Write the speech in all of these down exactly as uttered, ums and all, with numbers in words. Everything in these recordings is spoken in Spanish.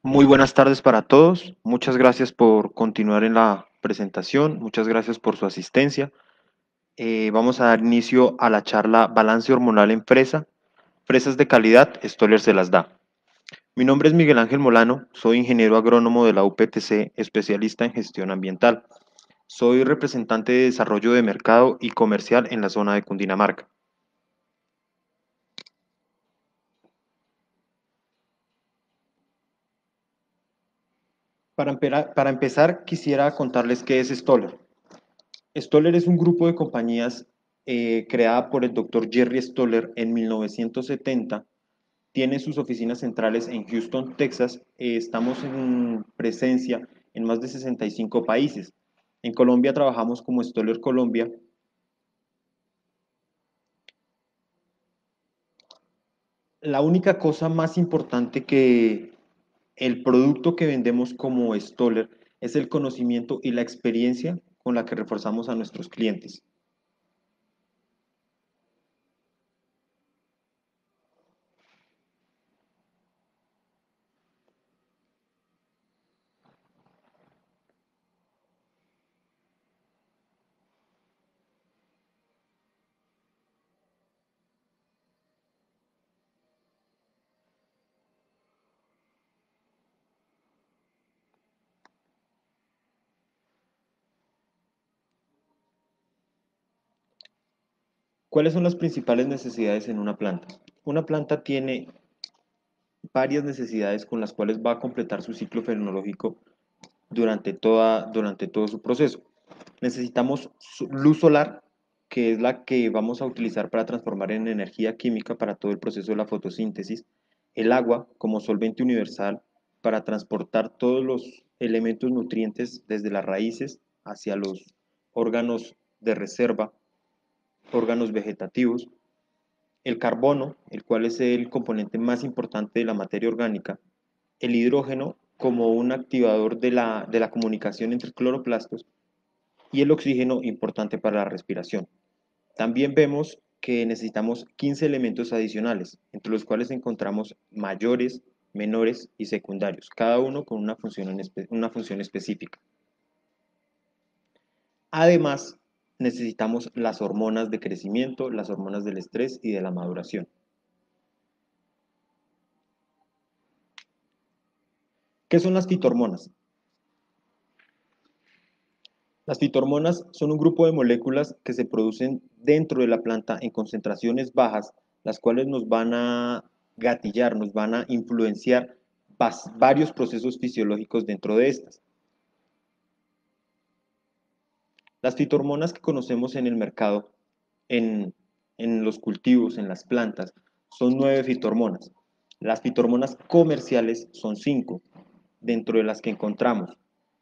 Muy buenas tardes para todos. Muchas gracias por continuar en la presentación. Muchas gracias por su asistencia. Eh, vamos a dar inicio a la charla Balance hormonal en fresa. Fresas de calidad, Stoller se las da. Mi nombre es Miguel Ángel Molano. Soy ingeniero agrónomo de la U P T C, especialista en gestión ambiental. Soy representante de desarrollo de mercado y comercial en la zona de Cundinamarca. Para, empera- para empezar, quisiera contarles qué es Stoller. Stoller es un grupo de compañías eh, creada por el doctor Jerry Stoller en mil novecientos setenta. Tiene sus oficinas centrales en Houston, Texas. Eh, estamos en presencia en más de sesenta y cinco países. En Colombia trabajamos como Stoller Colombia. La única cosa más importante que el producto que vendemos como Stoller es el conocimiento y la experiencia con la que reforzamos a nuestros clientes. ¿Cuáles son las principales necesidades en una planta? Una planta tiene varias necesidades con las cuales va a completar su ciclo fenológico durante, toda, durante todo su proceso. Necesitamos luz solar, que es la que vamos a utilizar para transformar en energía química para todo el proceso de la fotosíntesis. El agua como solvente universal para transportar todos los elementos nutrientes desde las raíces hacia los órganos de reserva, órganos vegetativos. El carbono, el cual es el componente más importante de la materia orgánica. El hidrógeno como un activador de la, de la comunicación entre cloroplastos y el oxígeno importante para la respiración. También vemos que necesitamos quince elementos adicionales, entre los cuales encontramos mayores, menores y secundarios, cada uno con una función, en espe una función específica. Además, necesitamos las hormonas de crecimiento, las hormonas del estrés y de la maduración. ¿Qué son las fitohormonas? Las fitohormonas son un grupo de moléculas que se producen dentro de la planta en concentraciones bajas, las cuales nos van a gatillar, nos van a influenciar varios procesos fisiológicos dentro de estas. Las fitohormonas que conocemos en el mercado, en, en los cultivos, en las plantas, son nueve fitohormonas. Las fitohormonas comerciales son cinco, dentro de las que encontramos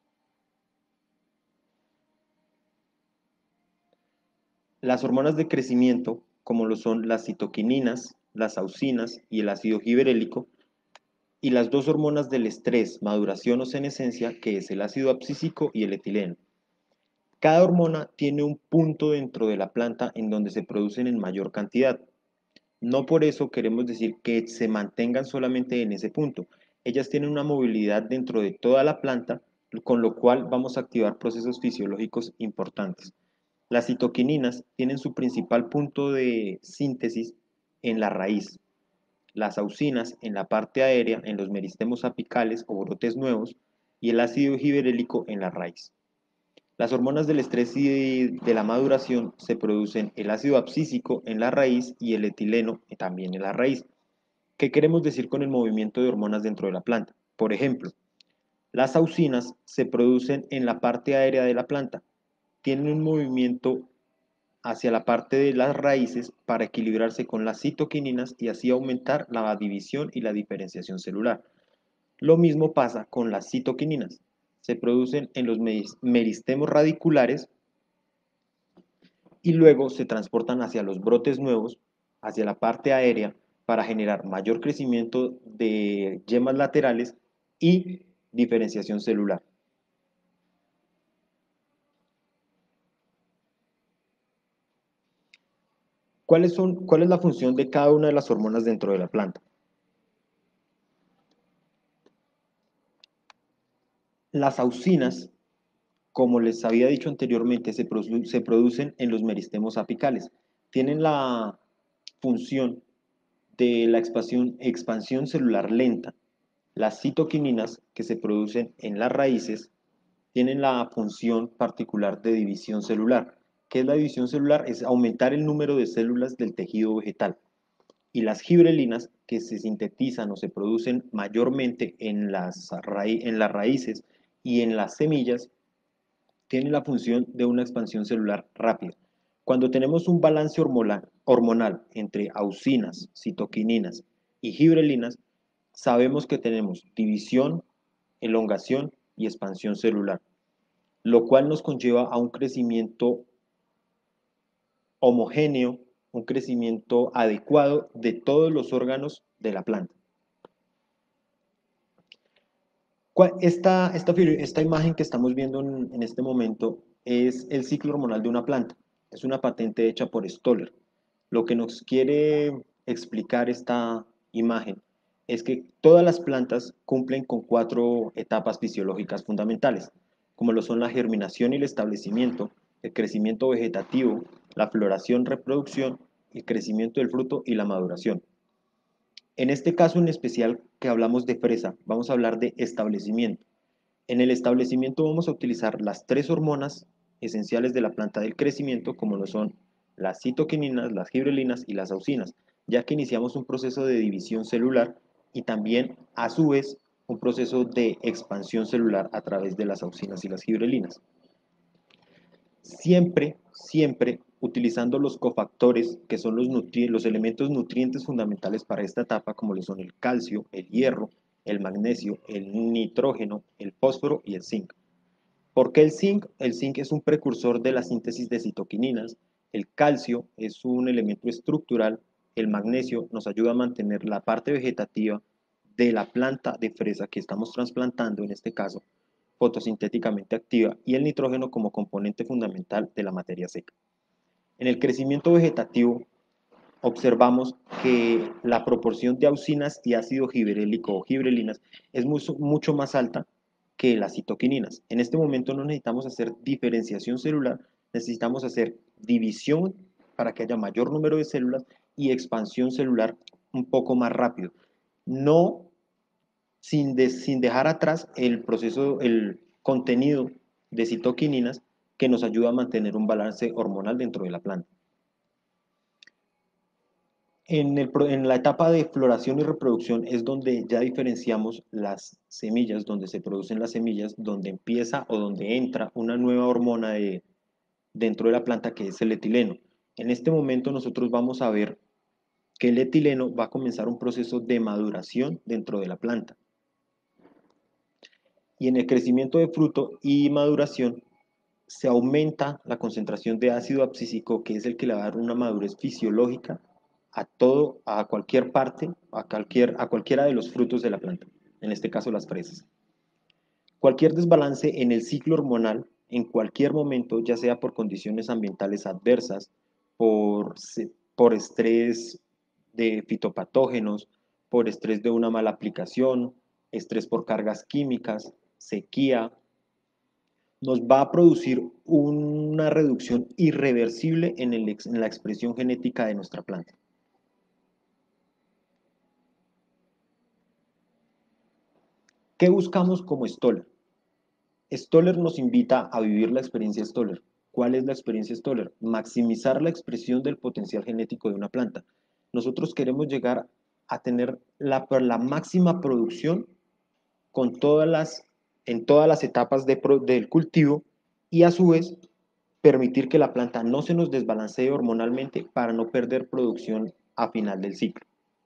las hormonas de crecimiento, como lo son las citoquininas, las auxinas y el ácido giberélico, y las dos hormonas del estrés, maduración o senescencia, que es el ácido abscísico y el etileno. Cada hormona tiene un punto dentro de la planta en donde se producen en mayor cantidad. No por eso queremos decir que se mantengan solamente en ese punto. Ellas tienen una movilidad dentro de toda la planta, con lo cual vamos a activar procesos fisiológicos importantes. Las citoquininas tienen su principal punto de síntesis en la raíz, las auxinas en la parte aérea, en los meristemos apicales o brotes nuevos, y el ácido giberélico en la raíz. Las hormonas del estrés y de la maduración se producen el ácido abscísico en la raíz y el etileno también en la raíz. ¿Qué queremos decir con el movimiento de hormonas dentro de la planta? Por ejemplo, las auxinas se producen en la parte aérea de la planta, tienen un movimiento hacia la parte de las raíces para equilibrarse con las citoquininas y así aumentar la división y la diferenciación celular. Lo mismo pasa con las citoquininas. Se producen en los meristemos radiculares y luego se transportan hacia los brotes nuevos, hacia la parte aérea, para generar mayor crecimiento de yemas laterales y diferenciación celular. ¿Cuáles son, ¿Cuál es la función de cada una de las hormonas dentro de la planta? Las auxinas, como les había dicho anteriormente, se, produ se producen en los meristemos apicales. Tienen la función de la expansión, expansión celular lenta. Las citoquininas que se producen en las raíces tienen la función particular de división celular. ¿Qué es la división celular? Es aumentar el número de células del tejido vegetal. Y las gibrelinas que se sintetizan o se producen mayormente en las, en las raíces y en las semillas tienen la función de una expansión celular rápida. Cuando tenemos un balance hormonal, hormonal entre auxinas, citoquininas y gibrelinas, sabemos que tenemos división, elongación y expansión celular, lo cual nos conlleva a un crecimiento homogéneo, un crecimiento adecuado de todos los órganos de la planta. Esta, esta, esta imagen que estamos viendo en, en este momento es el ciclo hormonal de una planta. Es una patente hecha por Stoller. Lo que nos quiere explicar esta imagen es que todas las plantas cumplen con cuatro etapas fisiológicas fundamentales, como lo son la germinación y el establecimiento, el crecimiento vegetativo, la floración, reproducción, el crecimiento del fruto y la maduración. En este caso en especial que hablamos de fresa, vamos a hablar de establecimiento. En el establecimiento vamos a utilizar las tres hormonas esenciales de la planta del crecimiento, como lo son las citoquininas, las gibrelinas y las auxinas, ya que iniciamos un proceso de división celular y también, a su vez, un proceso de expansión celular a través de las auxinas y las gibrelinas. Siempre, siempre utilizando los cofactores, que son los, los elementos nutrientes fundamentales para esta etapa, como lo son el calcio, el hierro, el magnesio, el nitrógeno, el fósforo y el zinc. ¿Por qué el zinc? El zinc es un precursor de la síntesis de citoquininas, el calcio es un elemento estructural, el magnesio nos ayuda a mantener la parte vegetativa de la planta de fresa que estamos trasplantando, en este caso, fotosintéticamente activa, y el nitrógeno como componente fundamental de la materia seca. En el crecimiento vegetativo observamos que la proporción de auxinas y ácido gibberélico o gibrelinas es mucho, mucho más alta que las citoquininas. En este momento no necesitamos hacer diferenciación celular, necesitamos hacer división para que haya mayor número de células y expansión celular un poco más rápido. No sin, de, sin dejar atrás el proceso, el contenido de citoquininas que nos ayuda a mantener un balance hormonal dentro de la planta. En, el, en, la etapa de floración y reproducción es donde ya diferenciamos las semillas, donde se producen las semillas, donde empieza o donde entra una nueva hormona de, dentro de la planta que es el etileno. En este momento nosotros vamos a ver que el etileno va a comenzar un proceso de maduración dentro de la planta. Y en el crecimiento de fruto y maduración se aumenta la concentración de ácido abscísico, que es el que le va a dar una madurez fisiológica a todo, a cualquier parte, a, cualquier, a cualquiera de los frutos de la planta, en este caso las fresas. Cualquier desbalance en el ciclo hormonal, en cualquier momento, ya sea por condiciones ambientales adversas, por, por estrés de fitopatógenos, por estrés de una mala aplicación, estrés por cargas químicas, sequía, nos va a producir una reducción irreversible en, el, en la expresión genética de nuestra planta. ¿Qué buscamos como Stoller? Stoller nos invita a vivir la experiencia Stoller. ¿Cuál es la experiencia Stoller? Maximizar la expresión del potencial genético de una planta. Nosotros queremos llegar a tener la, la máxima producción con todas las, en todas las etapas de, del cultivo y a su vez permitir que la planta no se nos desbalancee hormonalmente para no perder producción a final del ciclo.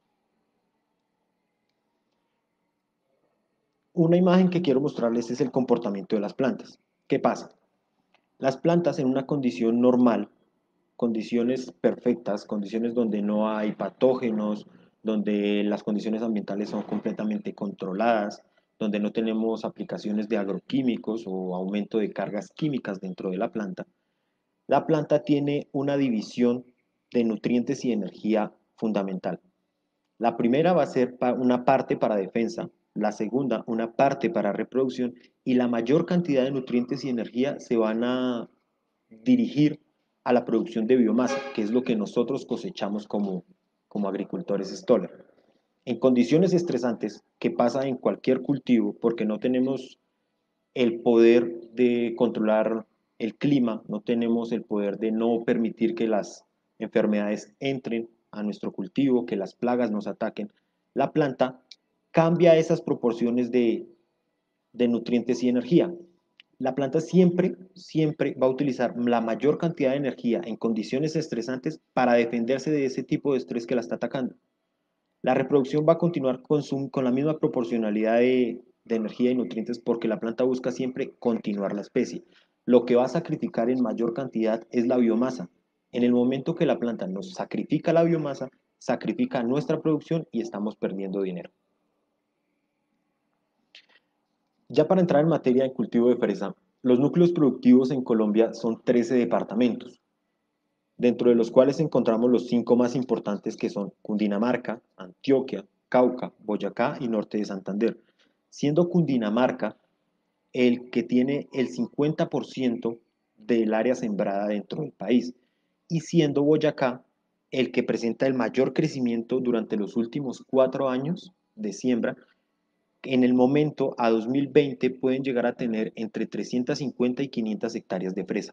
Una imagen que quiero mostrarles es el comportamiento de las plantas. ¿Qué pasa? Las plantas en una condición normal, condiciones perfectas, condiciones donde no hay patógenos, donde las condiciones ambientales son completamente controladas, donde no tenemos aplicaciones de agroquímicos o aumento de cargas químicas dentro de la planta, la planta tiene una división de nutrientes y energía fundamental. La primera va a ser una parte para defensa, la segunda una parte para reproducción y la mayor cantidad de nutrientes y energía se van a dirigir a la producción de biomasa, que es lo que nosotros cosechamos como, como agricultores Stoller. En condiciones estresantes, que pasa en cualquier cultivo, porque no tenemos el poder de controlar el clima, no tenemos el poder de no permitir que las enfermedades entren a nuestro cultivo, que las plagas nos ataquen, la planta cambia esas proporciones de, de nutrientes y energía. La planta siempre, siempre va a utilizar la mayor cantidad de energía en condiciones estresantes para defenderse de ese tipo de estrés que la está atacando. La reproducción va a continuar con, su, con la misma proporcionalidad de, de energía y nutrientes porque la planta busca siempre continuar la especie. Lo que va a sacrificar en mayor cantidad es la biomasa. En el momento que la planta nos sacrifica la biomasa, sacrifica nuestra producción y estamos perdiendo dinero. Ya para entrar en materia de cultivo de fresa, los núcleos productivos en Colombia son trece departamentos, dentro de los cuales encontramos los cinco más importantes que son Cundinamarca, Antioquia, Cauca, Boyacá y Norte de Santander, siendo Cundinamarca el que tiene el cincuenta por ciento del área sembrada dentro del país y siendo Boyacá el que presenta el mayor crecimiento durante los últimos cuatro años de siembra. En el momento, a dos mil veinte, pueden llegar a tener entre trescientas cincuenta y quinientas hectáreas de fresa.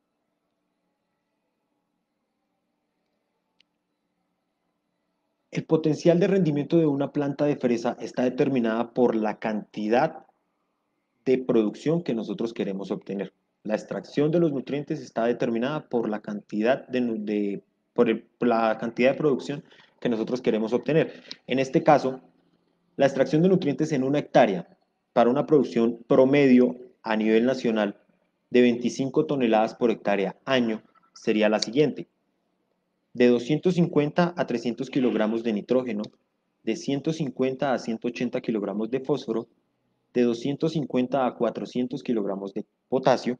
El potencial de rendimiento de una planta de fresa está determinada por la cantidad de producción que nosotros queremos obtener. La extracción de los nutrientes está determinada por la cantidad de, de por, el, por la cantidad de producción que nosotros queremos obtener. En este caso, la extracción de nutrientes en una hectárea para una producción promedio a nivel nacional de veinticinco toneladas por hectárea año sería la siguiente: de doscientos cincuenta a trescientos kilogramos de nitrógeno, de ciento cincuenta a ciento ochenta kilogramos de fósforo, de doscientos cincuenta a cuatrocientos kilogramos de potasio,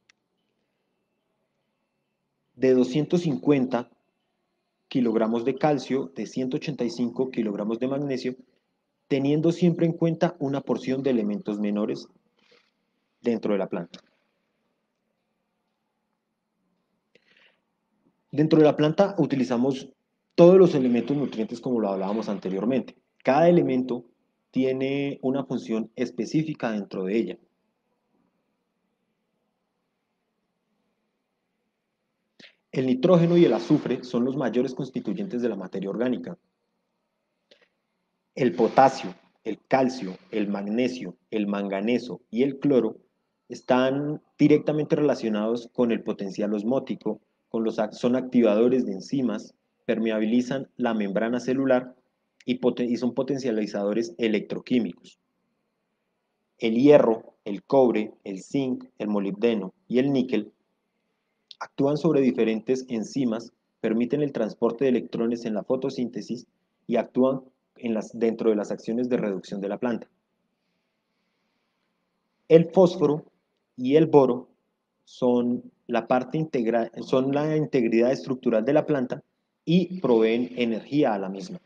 de doscientos cincuenta kilogramos de calcio, de ciento ochenta y cinco kilogramos de magnesio, teniendo siempre en cuenta una porción de elementos menores dentro de la planta. Dentro de la planta utilizamos todos los elementos nutrientes como lo hablábamos anteriormente. Cada elemento tiene una función específica dentro de ella. El nitrógeno y el azufre son los mayores constituyentes de la materia orgánica. El potasio, el calcio, el magnesio, el manganeso y el cloro están directamente relacionados con el potencial osmótico, con los, son activadores de enzimas, permeabilizan la membrana celular y, y son potencializadores electroquímicos. El hierro, el cobre, el zinc, el molibdeno y el níquel actúan sobre diferentes enzimas, permiten el transporte de electrones en la fotosíntesis y actúan en las, dentro de las acciones de reducción de la planta. El fósforo y el boro son la parte integral, son la integridad estructural de la planta y proveen energía a la misma.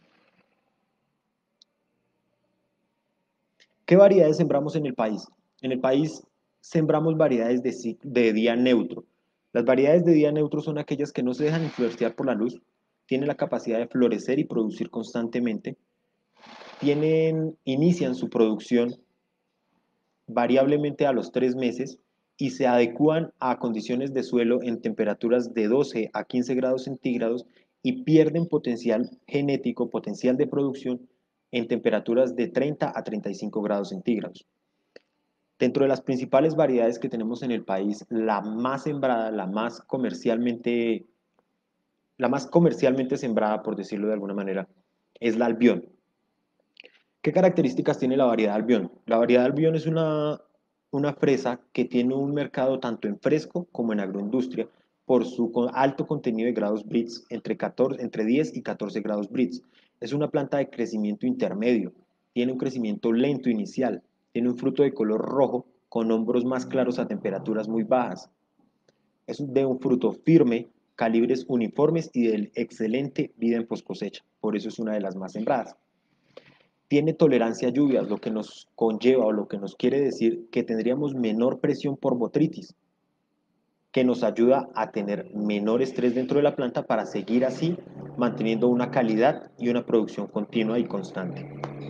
¿Qué variedades sembramos en el país? En el país sembramos variedades de, de día neutro. Las variedades de día neutro son aquellas que no se dejan influenciar por la luz, tienen la capacidad de florecer y producir constantemente, tienen, inician su producción variablemente a los tres meses y se adecúan a condiciones de suelo en temperaturas de doce a quince grados centígrados y pierden potencial genético, potencial de producción en temperaturas de treinta a treinta y cinco grados centígrados. Dentro de las principales variedades que tenemos en el país, la más sembrada, la más comercialmente, la más comercialmente sembrada, por decirlo de alguna manera, es la Albión. ¿Qué características tiene la variedad Albión? La variedad Albión es una, una fresa que tiene un mercado tanto en fresco como en agroindustria por su alto contenido de grados Brix, entre, catorce, entre diez y catorce grados Brix. Es una planta de crecimiento intermedio, tiene un crecimiento lento inicial, tiene un fruto de color rojo con hombros más claros a temperaturas muy bajas. Es de un fruto firme, calibres uniformes y de excelente vida en post cosecha, por eso es una de las más sembradas. tiene tolerancia a lluvias, lo que nos conlleva o lo que nos quiere decir que tendríamos menor presión por botrytis, que nos ayuda a tener menor estrés dentro de la planta para seguir así manteniendo una calidad y una producción continua y constante.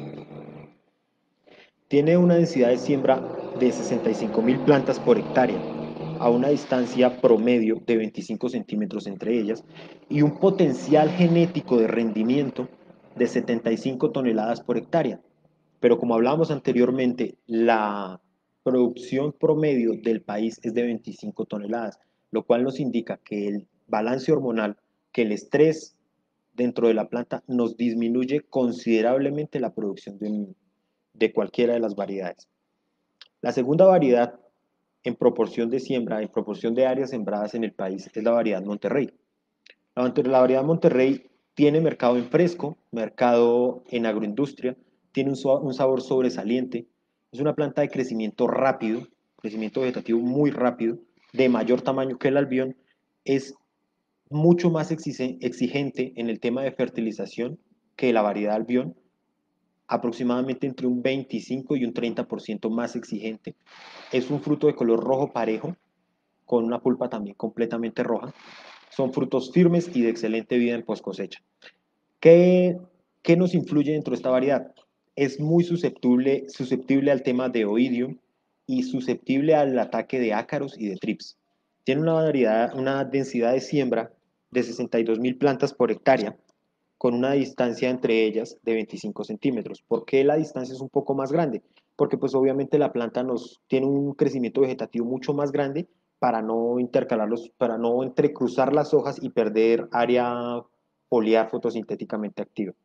Tiene una densidad de siembra de sesenta y cinco mil plantas por hectárea, a una distancia promedio de veinticinco centímetros entre ellas, y un potencial genético de rendimiento de setenta y cinco toneladas por hectárea. Pero como hablábamos anteriormente, la producción promedio del país es de veinticinco toneladas, lo cual nos indica que el balance hormonal, que el estrés dentro de la planta nos disminuye considerablemente la producción de, un, de cualquiera de las variedades. La segunda variedad en proporción de siembra, en proporción de áreas sembradas en el país, es la variedad Monterrey. La, la variedad Monterrey tiene mercado en fresco, mercado en agroindustria, tiene un, un sabor sobresaliente, es una planta de crecimiento rápido, crecimiento vegetativo muy rápido, de mayor tamaño que el albión, es mucho más exigente en el tema de fertilización que la variedad albión, aproximadamente entre un veinticinco y un treinta por ciento más exigente. Es un fruto de color rojo parejo, con una pulpa también completamente roja. Son frutos firmes y de excelente vida en post cosecha. ¿Qué, ¿Qué nos influye dentro de esta variedad? Es muy susceptible, susceptible al tema de oidium y susceptible al ataque de ácaros y de trips. Tiene una, variedad, una densidad de siembra de sesenta y dos mil plantas por hectárea, con una distancia entre ellas de veinticinco centímetros. ¿Por qué la distancia es un poco más grande? Porque pues obviamente la planta nos tiene un crecimiento vegetativo mucho más grande para no intercalarlos, para no entrecruzar las hojas y perder área foliar fotosintéticamente activa.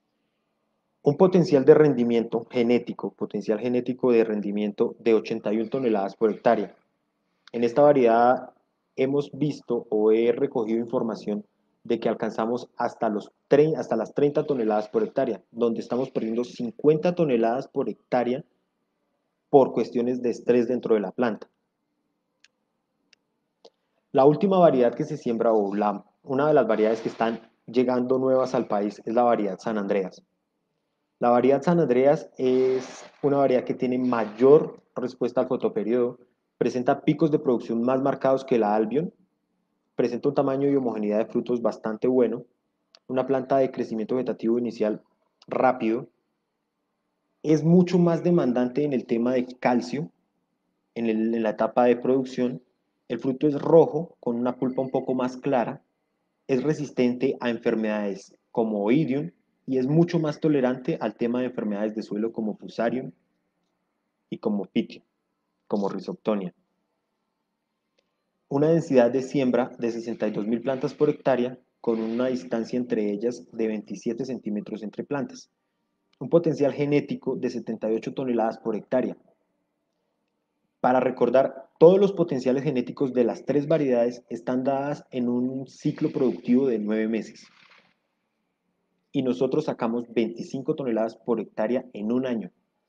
Un potencial de rendimiento genético, potencial genético de rendimiento de ochenta y una toneladas por hectárea. En esta variedad hemos visto o he recogido información de que alcanzamos hasta, los hasta las treinta toneladas por hectárea, donde estamos perdiendo cincuenta toneladas por hectárea por cuestiones de estrés dentro de la planta. La última variedad que se siembra, o la, una de las variedades que están llegando nuevas al país, es la variedad San Andreas. La variedad San Andreas es una variedad que tiene mayor respuesta al fotoperiodo, presenta picos de producción más marcados que la Albion, presenta un tamaño y homogeneidad de frutos bastante bueno, una planta de crecimiento vegetativo inicial rápido, es mucho más demandante en el tema de calcio, en, el, en la etapa de producción, el fruto es rojo con una pulpa un poco más clara, es resistente a enfermedades como oidium y es mucho más tolerante al tema de enfermedades de suelo como fusarium y como pitio, como rhizoctonia. Una densidad de siembra de sesenta y dos mil plantas por hectárea con una distancia entre ellas de veintisiete centímetros entre plantas. Un potencial genético de setenta y ocho toneladas por hectárea. Para recordar, todos los potenciales genéticos de las tres variedades están dadas en un ciclo productivo de nueve meses. Y nosotros sacamos veinticinco toneladas por hectárea en un año.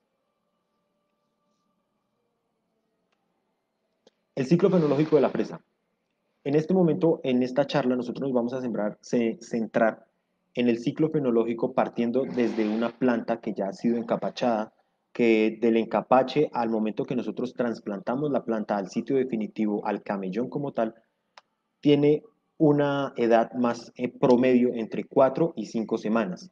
El ciclo fenológico de la fresa. En este momento, en esta charla, nosotros nos vamos a sembrar, se, centrar en el ciclo fenológico partiendo desde una planta que ya ha sido encapachada, que del encapache al momento que nosotros trasplantamos la planta al sitio definitivo, al camellón como tal, tiene una edad más eh, promedio entre cuatro y cinco semanas.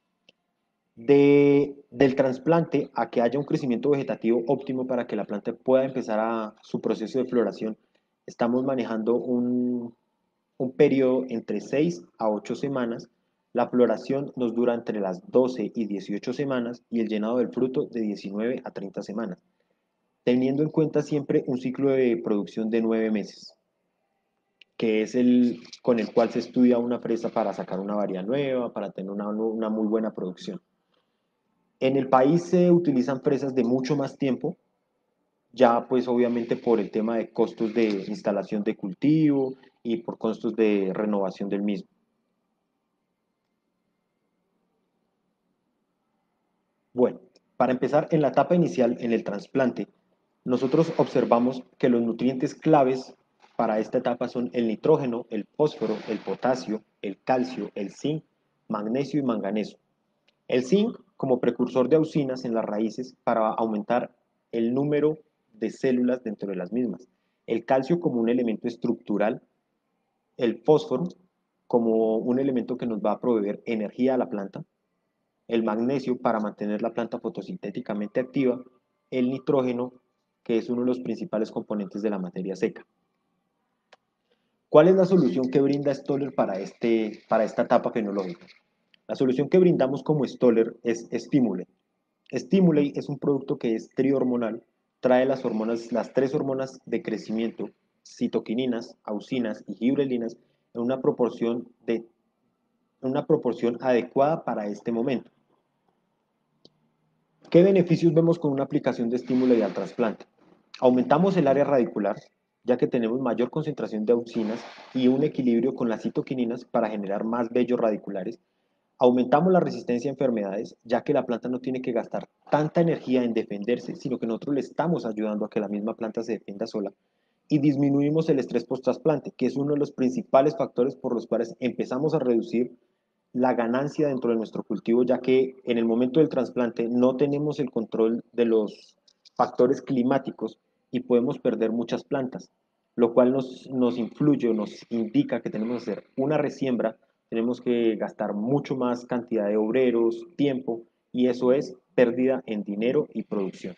De, del trasplante a que haya un crecimiento vegetativo óptimo para que la planta pueda empezar a su proceso de floración, estamos manejando un, un periodo entre seis a ocho semanas. La floración nos dura entre las doce y dieciocho semanas y el llenado del fruto de diecinueve a treinta semanas, teniendo en cuenta siempre un ciclo de producción de nueve meses, que es el con el cual se estudia una fresa para sacar una variedad nueva, para tener una, una muy buena producción. En el país se utilizan fresas de mucho más tiempo, ya pues obviamente por el tema de costos de instalación de cultivo y por costos de renovación del mismo. Bueno, para empezar, en la etapa inicial, en el trasplante, nosotros observamos que los nutrientes claves para esta etapa son el nitrógeno, el fósforo, el potasio, el calcio, el zinc, magnesio y manganeso. El zinc como precursor de auxinas en las raíces para aumentar el número de células dentro de las mismas. El calcio como un elemento estructural, el fósforo como un elemento que nos va a proveer energía a la planta, el magnesio para mantener la planta fotosintéticamente activa, el nitrógeno, que es uno de los principales componentes de la materia seca. ¿Cuál es la solución que brinda Stoller para, este, para esta etapa fenológica? La solución que brindamos como Stoller es Stimulate. Stimulate es un producto que es trihormonal, trae las hormonas, las tres hormonas de crecimiento, citoquininas, auxinas y gibrelinas, en una proporción, de, una proporción adecuada para este momento. ¿Qué beneficios vemos con una aplicación de estímulo y al trasplante? Aumentamos el área radicular, ya que tenemos mayor concentración de auxinas y un equilibrio con las citoquininas para generar más vellos radiculares. Aumentamos la resistencia a enfermedades, ya que la planta no tiene que gastar tanta energía en defenderse, sino que nosotros le estamos ayudando a que la misma planta se defienda sola. Y disminuimos el estrés post-trasplante, que es uno de los principales factores por los cuales empezamos a reducir la ganancia dentro de nuestro cultivo, ya que en el momento del trasplante no tenemos el control de los factores climáticos y podemos perder muchas plantas, lo cual nos, nos influye o nos indica que tenemos que hacer una resiembra, tenemos que gastar mucho más cantidad de obreros, tiempo, y eso es pérdida en dinero y producción.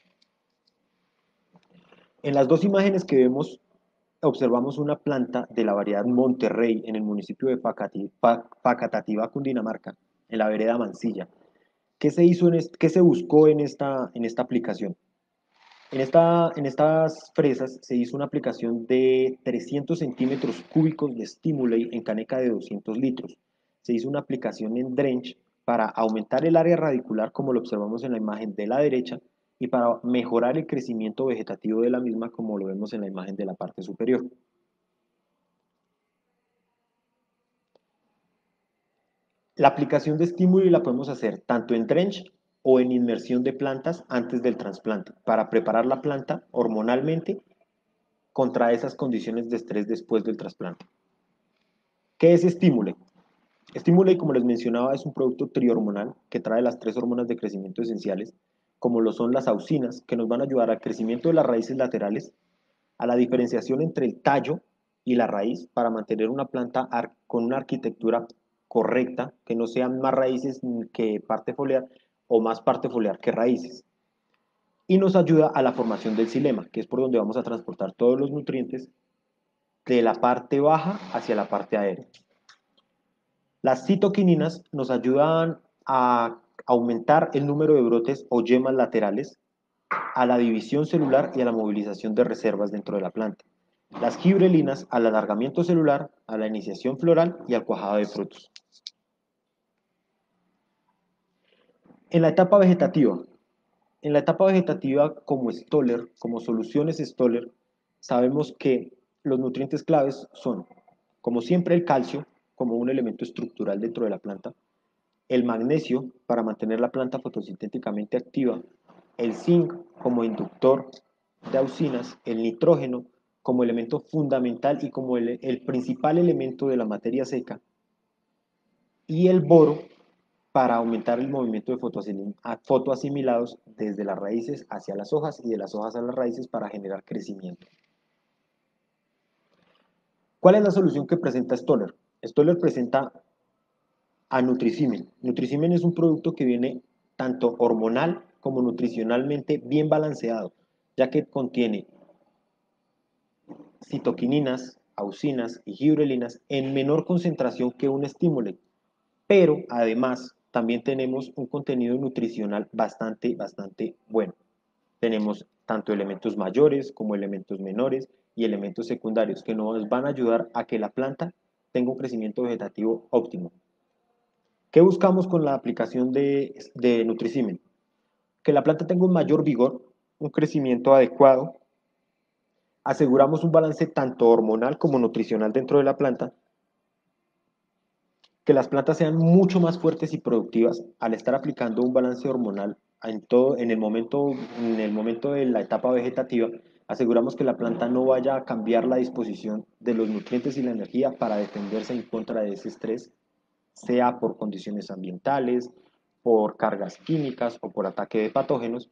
En las dos imágenes que vemos, observamos una planta de la variedad Monterrey en el municipio de Facatativá, Cundinamarca, en la vereda Mansilla. ¿Qué se, hizo en ¿Qué se buscó en esta, en esta aplicación? En, esta, en estas fresas se hizo una aplicación de trescientos centímetros cúbicos de Stimulate en caneca de doscientos litros. Se hizo una aplicación en drench para aumentar el área radicular, como lo observamos en la imagen de la derecha, y para mejorar el crecimiento vegetativo de la misma, como lo vemos en la imagen de la parte superior. La aplicación de estímulo la podemos hacer tanto en drench o en inmersión de plantas antes del trasplante, para preparar la planta hormonalmente contra esas condiciones de estrés después del trasplante. ¿Qué es Stimulate? Stimulate, como les mencionaba, es un producto trihormonal que trae las tres hormonas de crecimiento esenciales, como lo son las auxinas, que nos van a ayudar al crecimiento de las raíces laterales, a la diferenciación entre el tallo y la raíz para mantener una planta con una arquitectura correcta, que no sean más raíces que parte foliar o más parte foliar que raíces. Y nos ayuda a la formación del xilema, que es por donde vamos a transportar todos los nutrientes de la parte baja hacia la parte aérea. Las citoquininas nos ayudan a aumentar el número de brotes o yemas laterales, a la división celular y a la movilización de reservas dentro de la planta. Las gibrelinas al alargamiento celular, a la iniciación floral y al cuajado de frutos. En la etapa vegetativa, en la etapa vegetativa como Stoller, como soluciones Stoller, sabemos que los nutrientes claves son, como siempre, el calcio, como un elemento estructural dentro de la planta, el magnesio, para mantener la planta fotosintéticamente activa, el zinc como inductor de auxinas, el nitrógeno como elemento fundamental y como el, el principal elemento de la materia seca, y el boro para aumentar el movimiento de fotoasimilados desde las raíces hacia las hojas y de las hojas a las raíces para generar crecimiento. ¿Cuál es la solución que presenta Stoller? Stoller presenta a Nutricimen. Nutricimen es un producto que viene tanto hormonal como nutricionalmente bien balanceado, ya que contiene citoquininas, auxinas y gibrelinas en menor concentración que un estímulo, pero además también tenemos un contenido nutricional bastante, bastante bueno. Tenemos tanto elementos mayores como elementos menores y elementos secundarios que nos van a ayudar a que la planta tenga un crecimiento vegetativo óptimo. ¿Qué buscamos con la aplicación de, de Nutricimen? Que la planta tenga un mayor vigor, un crecimiento adecuado, aseguramos un balance tanto hormonal como nutricional dentro de la planta, que las plantas sean mucho más fuertes y productivas al estar aplicando un balance hormonal en, todo, en, el momento, en el momento de la etapa vegetativa, aseguramos que la planta no vaya a cambiar la disposición de los nutrientes y la energía para defenderse en contra de ese estrés, sea por condiciones ambientales, por cargas químicas o por ataque de patógenos.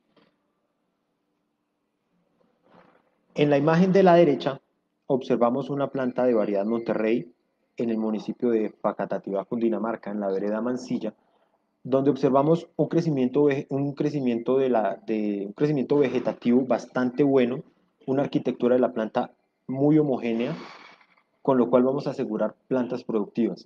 En la imagen de la derecha observamos una planta de variedad Monterrey en el municipio de Facatativá, Cundinamarca, en la vereda Mansilla, donde observamos un crecimiento, un crecimiento, de la, de, un crecimiento vegetativo bastante bueno, una arquitectura de la planta muy homogénea, con lo cual vamos a asegurar plantas productivas.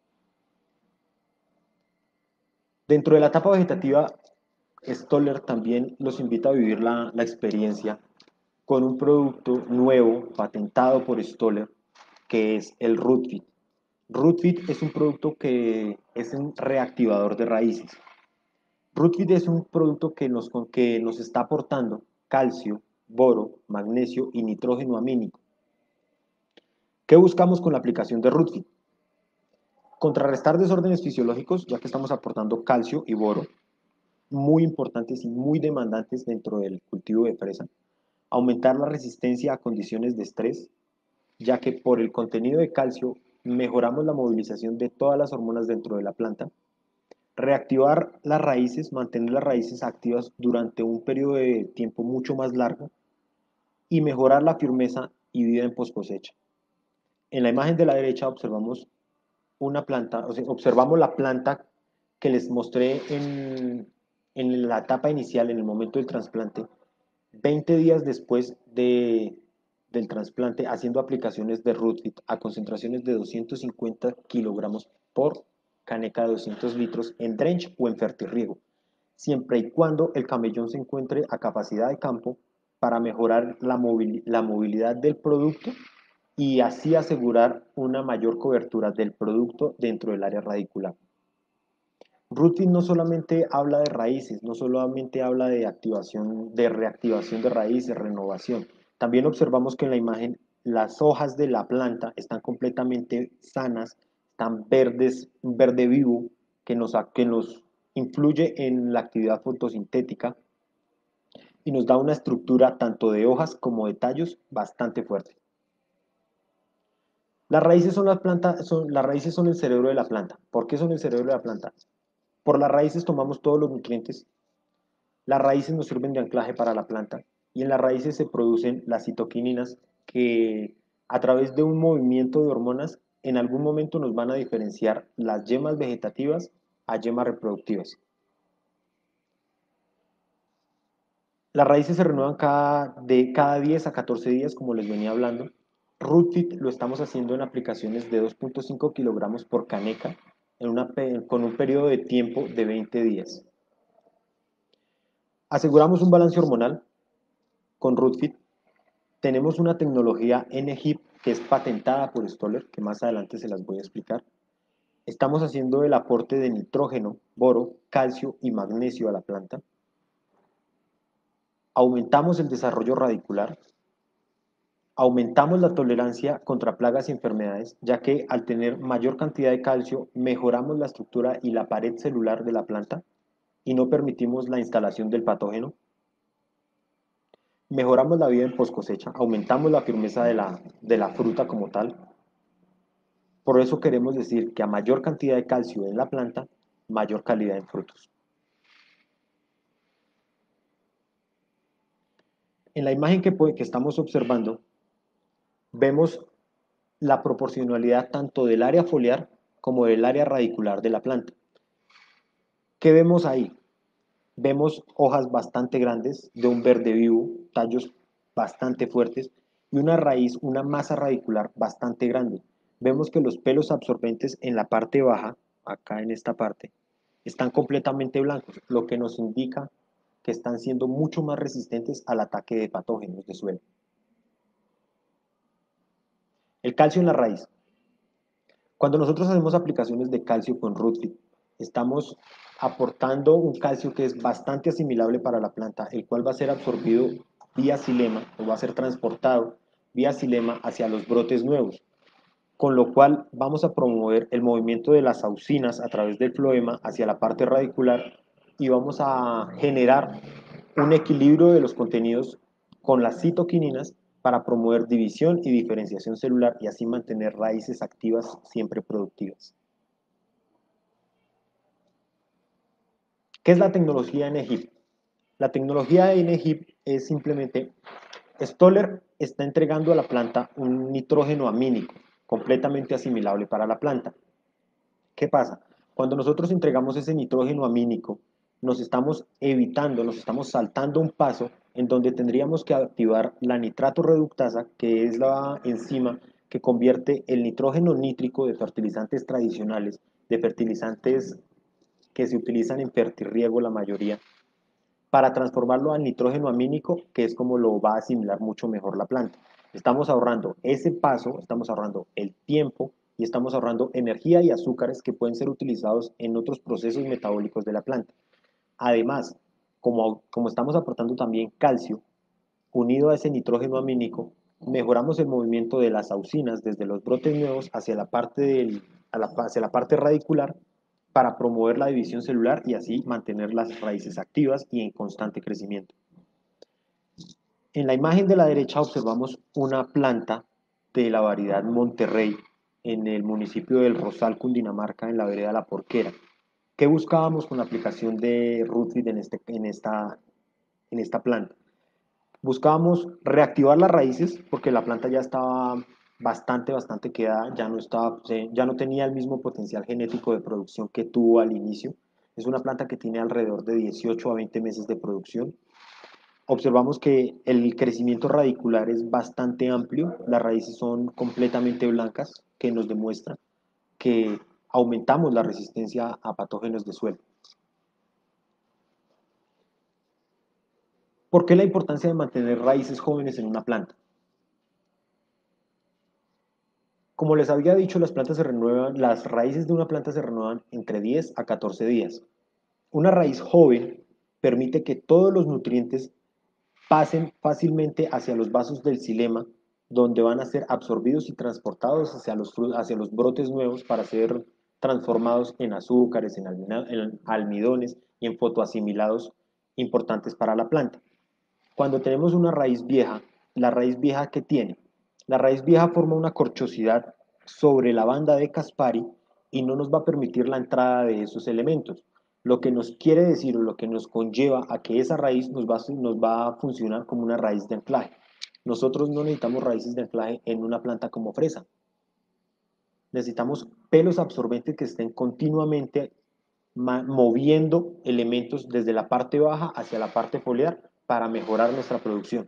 Dentro de la etapa vegetativa, Stoller también los invita a vivir la, la experiencia con un producto nuevo, patentado por Stoller, que es el Rootfit. Rootfit es un producto que es un reactivador de raíces. Rootfit es un producto que nos, que nos está aportando calcio, boro, magnesio y nitrógeno amínico. ¿Qué buscamos con la aplicación de Rootfit? Contrarrestar desórdenes fisiológicos, ya que estamos aportando calcio y boro, muy importantes y muy demandantes dentro del cultivo de fresa. Aumentar la resistencia a condiciones de estrés, ya que por el contenido de calcio mejoramos la movilización de todas las hormonas dentro de la planta. Reactivar las raíces, mantener las raíces activas durante un periodo de tiempo mucho más largo y mejorar la firmeza y vida en post cosecha. En la imagen de la derecha observamos una planta, o sea, observamos la planta que les mostré en, en la etapa inicial, en el momento del trasplante, veinte días después de, del trasplante, haciendo aplicaciones de Rootfit a concentraciones de doscientos cincuenta kilogramos por caneca de doscientos litros en drench o en fertirriego, siempre y cuando el camellón se encuentre a capacidad de campo para mejorar la, movilidad, la movilidad del producto y así asegurar una mayor cobertura del producto dentro del área radicular. Rootfit no solamente habla de raíces, no solamente habla de activación, de reactivación de raíces, renovación. También observamos que en la imagen las hojas de la planta están completamente sanas, están verdes, un verde vivo que nos, que nos influye en la actividad fotosintética y nos da una estructura tanto de hojas como de tallos bastante fuerte. Las raíces son, las plantas, son, las raíces son el cerebro de la planta. ¿Por qué son el cerebro de la planta? Por las raíces tomamos todos los nutrientes. Las raíces nos sirven de anclaje para la planta y en las raíces se producen las citoquininas que a través de un movimiento de hormonas en algún momento nos van a diferenciar las yemas vegetativas a yemas reproductivas. Las raíces se renuevan cada, de cada diez a catorce días, como les venía hablando. Rootfit lo estamos haciendo en aplicaciones de dos punto cinco kilogramos por caneca en una, con un periodo de tiempo de veinte días. Aseguramos un balance hormonal con Rootfit. Tenemos una tecnología N G I P que es patentada por Stoller, que más adelante se las voy a explicar. Estamos haciendo el aporte de nitrógeno, boro, calcio y magnesio a la planta. Aumentamos el desarrollo radicular. Aumentamos la tolerancia contra plagas y enfermedades, ya que al tener mayor cantidad de calcio, mejoramos la estructura y la pared celular de la planta y no permitimos la instalación del patógeno. Mejoramos la vida en post cosecha, aumentamos la firmeza de la, de la fruta como tal. Por eso queremos decir que a mayor cantidad de calcio en la planta, mayor calidad en frutos. En la imagen que, que estamos observando, vemos la proporcionalidad tanto del área foliar como del área radicular de la planta. ¿Qué vemos ahí? Vemos hojas bastante grandes, de un verde vivo, tallos bastante fuertes y una raíz, una masa radicular bastante grande. Vemos que los pelos absorbentes en la parte baja, acá en esta parte, están completamente blancos, lo que nos indica que están siendo mucho más resistentes al ataque de patógenos de suelo. El calcio en la raíz. Cuando nosotros hacemos aplicaciones de calcio con Rootfit, estamos aportando un calcio que es bastante asimilable para la planta, el cual va a ser absorbido vía xilema o va a ser transportado vía xilema hacia los brotes nuevos, con lo cual vamos a promover el movimiento de las auxinas a través del floema hacia la parte radicular y vamos a generar un equilibrio de los contenidos con las citoquininas para promover división y diferenciación celular y así mantener raíces activas siempre productivas. ¿Qué es la tecnología N G I P? La tecnología N G I P es simplemente, Stoller está entregando a la planta un nitrógeno amínico completamente asimilable para la planta. ¿Qué pasa? Cuando nosotros entregamos ese nitrógeno amínico, nos estamos evitando, nos estamos saltando un paso en donde tendríamos que activar la nitrato reductasa, que es la enzima que convierte el nitrógeno nítrico de fertilizantes tradicionales, de fertilizantes que se utilizan en fertirriego la mayoría, para transformarlo al nitrógeno amínico, que es como lo va a asimilar mucho mejor la planta. Estamos ahorrando ese paso, estamos ahorrando el tiempo y estamos ahorrando energía y azúcares que pueden ser utilizados en otros procesos metabólicos de la planta. Además, como, como estamos aportando también calcio, unido a ese nitrógeno amínico, mejoramos el movimiento de las auxinas desde los brotes nuevos hacia la parte, del, a la, hacia la parte radicular para promover la división celular y así mantener las raíces activas y en constante crecimiento. En la imagen de la derecha observamos una planta de la variedad Monterrey en el municipio del Rosal, Cundinamarca, en la vereda La Porquera. ¿Qué buscábamos con la aplicación de Rootfit en, este, en, esta, en esta planta? Buscábamos reactivar las raíces porque la planta ya estaba bastante, bastante quedada, ya no, estaba, ya no tenía el mismo potencial genético de producción que tuvo al inicio. Es una planta que tiene alrededor de dieciocho a veinte meses de producción. Observamos que el crecimiento radicular es bastante amplio, las raíces son completamente blancas, que nos demuestra que aumentamos la resistencia a patógenos de suelo. ¿Por qué la importancia de mantener raíces jóvenes en una planta? Como les había dicho, las plantas se renuevan, las raíces de una planta se renuevan entre diez a catorce días. Una raíz joven permite que todos los nutrientes pasen fácilmente hacia los vasos del xilema, donde van a ser absorbidos y transportados hacia los, hacia los brotes nuevos para ser transformados en azúcares, en, en almidones y en fotoasimilados importantes para la planta. Cuando tenemos una raíz vieja, la raíz vieja que tiene, la raíz vieja forma una corchosidad sobre la banda de Caspari y no nos va a permitir la entrada de esos elementos. Lo que nos quiere decir o lo que nos conlleva a que esa raíz nos va, nos va a funcionar como una raíz de anclaje. Nosotros no necesitamos raíces de anclaje en una planta como fresa. Necesitamos pelos absorbentes que estén continuamente moviendo elementos desde la parte baja hacia la parte foliar para mejorar nuestra producción.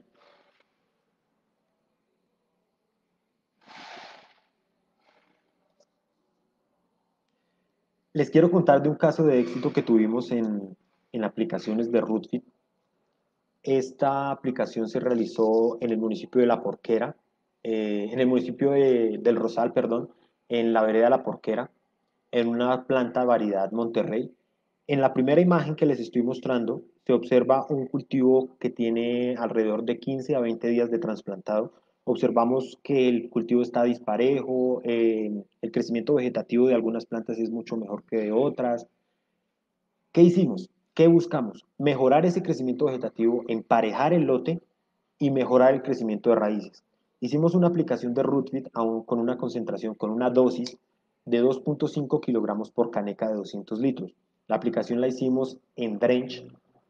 Les quiero contar de un caso de éxito que tuvimos en, en aplicaciones de Rootfit. Esta aplicación se realizó en el municipio de La Porquera, eh, en el municipio de, del Rosal, perdón, en la vereda La Porquera, en una planta variedad Monterrey. En la primera imagen que les estoy mostrando, se observa un cultivo que tiene alrededor de quince a veinte días de trasplantado. Observamos que el cultivo está disparejo, eh, el crecimiento vegetativo de algunas plantas es mucho mejor que de otras. ¿Qué hicimos? ¿Qué buscamos? Mejorar ese crecimiento vegetativo, emparejar el lote y mejorar el crecimiento de raíces. Hicimos una aplicación de Rootfit con una concentración, con una dosis de dos punto cinco kilogramos por caneca de doscientos litros. La aplicación la hicimos en drench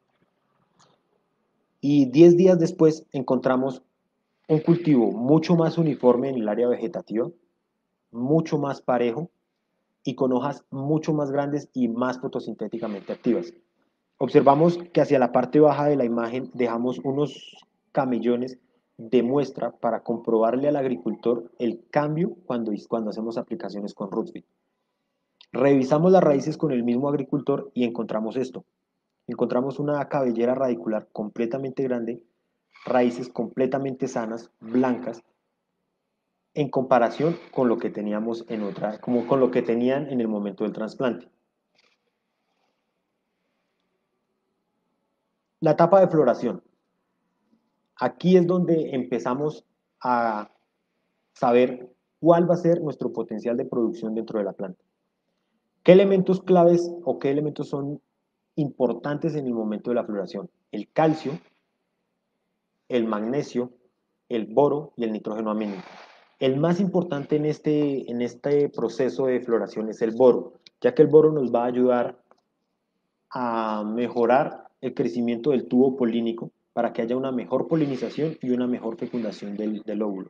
y diez días después encontramos un cultivo mucho más uniforme en el área vegetativa, mucho más parejo y con hojas mucho más grandes y más fotosintéticamente activas. Observamos que hacia la parte baja de la imagen dejamos unos camellones de muestra para comprobarle al agricultor el cambio cuando, cuando hacemos aplicaciones con Rootfit. Revisamos las raíces con el mismo agricultor y encontramos esto. Encontramos una cabellera radicular completamente grande, raíces completamente sanas, blancas, en comparación con lo que teníamos en otra, como con lo que tenían en el momento del trasplante. La etapa de floración. Aquí es donde empezamos a saber cuál va a ser nuestro potencial de producción dentro de la planta. ¿Qué elementos claves o qué elementos son importantes en el momento de la floración? El calcio, el magnesio, el boro y el nitrógeno amínico. El más importante en este, en este proceso de floración es el boro, ya que el boro nos va a ayudar a mejorar el crecimiento del tubo polínico para que haya una mejor polinización y una mejor fecundación del, del óvulo.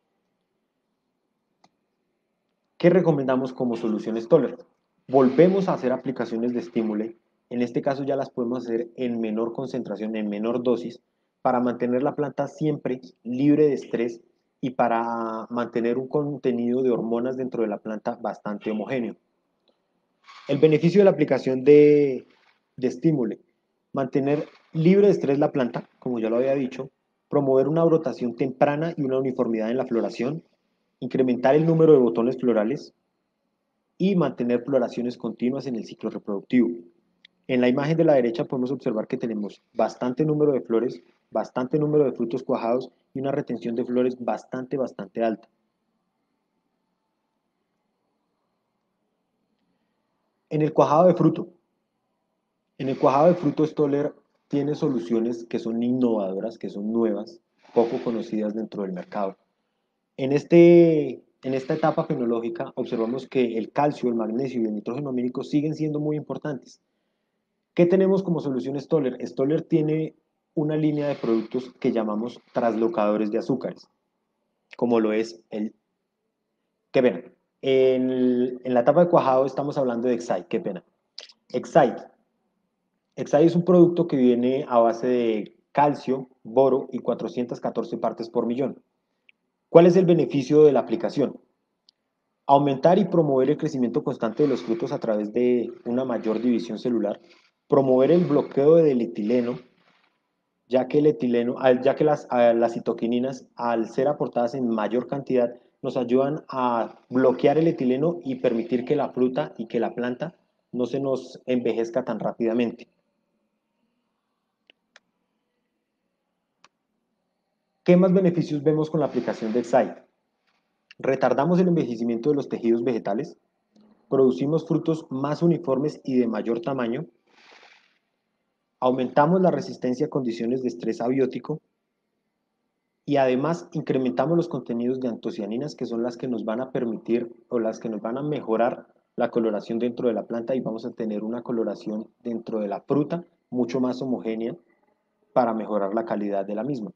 ¿Qué recomendamos como solución Stoller? Volvemos a hacer aplicaciones de estímulo. En este caso ya las podemos hacer en menor concentración, en menor dosis, para mantener la planta siempre libre de estrés y para mantener un contenido de hormonas dentro de la planta bastante homogéneo. El beneficio de la aplicación de, de estímulo: mantener libre de estrés la planta, como ya lo había dicho, promover una brotación temprana y una uniformidad en la floración, incrementar el número de botones florales y mantener floraciones continuas en el ciclo reproductivo. En la imagen de la derecha podemos observar que tenemos bastante número de flores, bastante número de frutos cuajados y una retención de flores bastante, bastante alta. En el cuajado de fruto, en el cuajado de fruto Stoller tiene soluciones que son innovadoras, que son nuevas, poco conocidas dentro del mercado. En, este, en esta etapa fenológica observamos que el calcio, el magnesio y el nitrógeno amínico siguen siendo muy importantes. ¿Qué tenemos como solución Stoller? Stoller tiene una línea de productos que llamamos traslocadores de azúcares, como lo es el... Qué pena. En, en la etapa de cuajado estamos hablando de Excite, qué pena. Excite. Excite es un producto que viene a base de calcio, boro y cuatrocientas catorce partes por millón. ¿Cuál es el beneficio de la aplicación? Aumentar y promover el crecimiento constante de los frutos a través de una mayor división celular, promover el bloqueo del etileno, ya que el etileno, ya que las, las citoquininas, al ser aportadas en mayor cantidad, nos ayudan a bloquear el etileno y permitir que la fruta y que la planta no se nos envejezca tan rápidamente. ¿Qué más beneficios vemos con la aplicación de Excite? Retardamos el envejecimiento de los tejidos vegetales, producimos frutos más uniformes y de mayor tamaño, aumentamos la resistencia a condiciones de estrés abiótico y además incrementamos los contenidos de antocianinas, que son las que nos van a permitir o las que nos van a mejorar la coloración dentro de la planta, y vamos a tener una coloración dentro de la fruta mucho más homogénea para mejorar la calidad de la misma.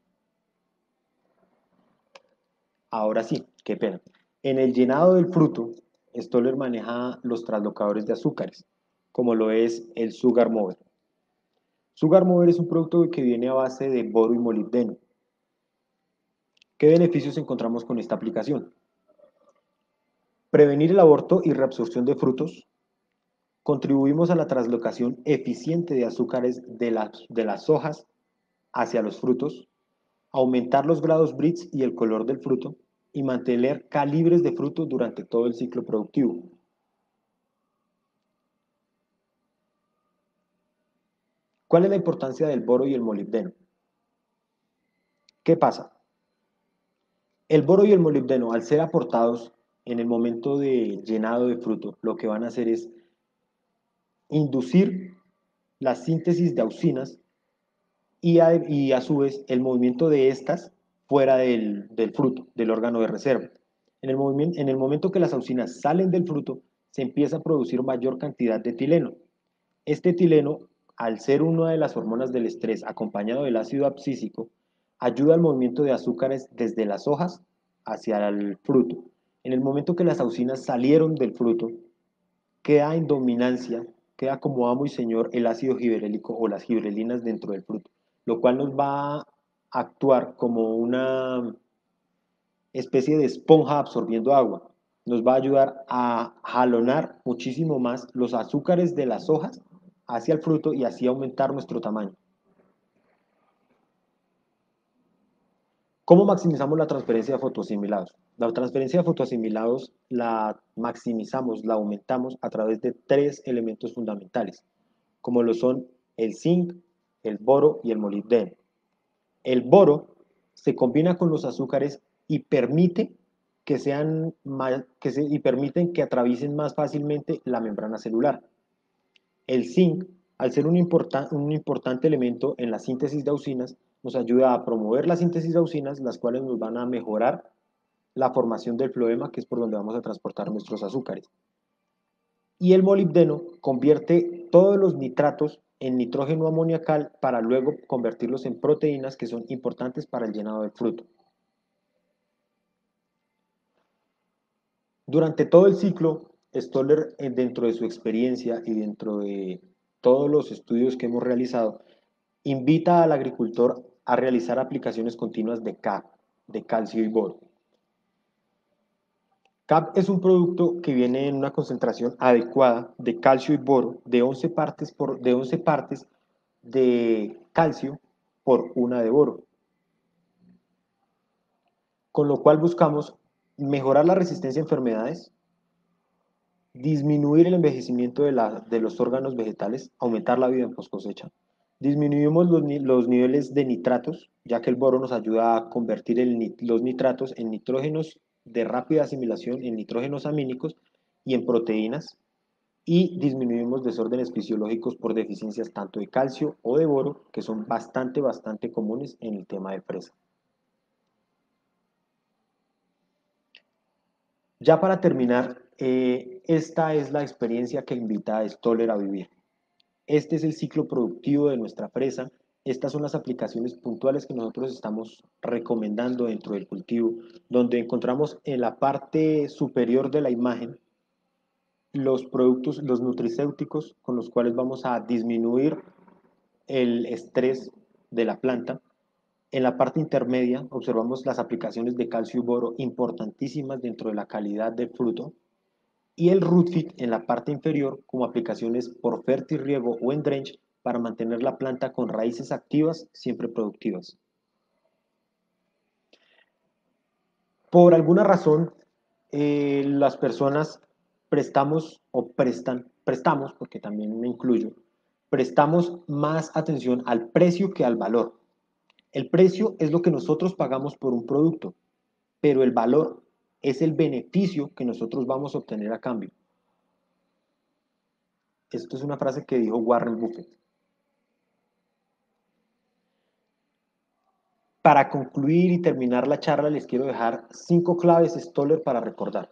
Ahora sí, qué pena. En el llenado del fruto, Stoller maneja los translocadores de azúcares, como lo es el Sugar Mover. Sugar Mover es un producto que viene a base de boro y molibdeno. ¿Qué beneficios encontramos con esta aplicación? Prevenir el aborto y reabsorción de frutos. Contribuimos a la translocación eficiente de azúcares de las, de las hojas hacia los frutos. Aumentar los grados Brix y el color del fruto. Y mantener calibres de fruto durante todo el ciclo productivo. ¿Cuál es la importancia del boro y el molibdeno? ¿Qué pasa? El boro y el molibdeno, al ser aportados en el momento de llenado de fruto, lo que van a hacer es inducir la síntesis de auxinas y a, y a su vez el movimiento de estas fuera del, del fruto, del órgano de reserva. En el, en el momento que las auxinas salen del fruto, se empieza a producir mayor cantidad de etileno. Este etileno, al ser una de las hormonas del estrés acompañado del ácido abscísico, ayuda al movimiento de azúcares desde las hojas hacia el fruto. En el momento que las auxinas salieron del fruto, queda en dominancia, queda como amo y señor el ácido giberélico o las giberelinas dentro del fruto, lo cual nos va a actuar como una especie de esponja absorbiendo agua. Nos va a ayudar a jalonar muchísimo más los azúcares de las hojas hacia el fruto y así aumentar nuestro tamaño. ¿Cómo maximizamos la transferencia de fotoasimilados? La transferencia de fotoasimilados la maximizamos, la aumentamos a través de tres elementos fundamentales, como lo son el zinc, el boro y el molibdeno. El boro se combina con los azúcares y permite que sean que se, y permiten que atraviesen más fácilmente la membrana celular. El zinc, al ser un, importan, un importante elemento en la síntesis de auxinas, nos ayuda a promover la síntesis de auxinas, las cuales nos van a mejorar la formación del floema, que es por donde vamos a transportar nuestros azúcares. Y el molibdeno convierte todos los nitratos en nitrógeno amoniacal para luego convertirlos en proteínas que son importantes para el llenado del fruto. Durante todo el ciclo, Stoller, eh, dentro de su experiencia y dentro de todos los estudios que hemos realizado, invita al agricultor a realizar aplicaciones continuas de K, de calcio y boro. K A P es un producto que viene en una concentración adecuada de calcio y boro de once partes, por, de once partes de calcio por una de boro, con lo cual buscamos mejorar la resistencia a enfermedades, disminuir el envejecimiento de, la, de los órganos vegetales, aumentar la vida en post cosecha. Disminuimos los, los, niveles de nitratos, ya que el boro nos ayuda a convertir el, los nitratos en nitrógenos de rápida asimilación, en nitrógenos amínicos y en proteínas, y disminuimos desórdenes fisiológicos por deficiencias tanto de calcio o de boro, que son bastante, bastante comunes en el tema de fresa. Ya para terminar, eh, esta es la experiencia que invita a Stoller a vivir. Este es el ciclo productivo de nuestra fresa. Estas son las aplicaciones puntuales que nosotros estamos recomendando dentro del cultivo, donde encontramos en la parte superior de la imagen los productos, los nutricéuticos con los cuales vamos a disminuir el estrés de la planta. En la parte intermedia observamos las aplicaciones de calcio y boro importantísimas dentro de la calidad del fruto, y el rootfit en la parte inferior como aplicaciones por fertirriego o en drench para mantener la planta con raíces activas siempre productivas. Por alguna razón, eh, las personas prestamos o prestan, prestamos, porque también me incluyo, prestamos más atención al precio que al valor. El precio es lo que nosotros pagamos por un producto, pero el valor es el beneficio que nosotros vamos a obtener a cambio. Esto es una frase que dijo Warren Buffett. Para concluir y terminar la charla, les quiero dejar cinco claves Stoller para recordar.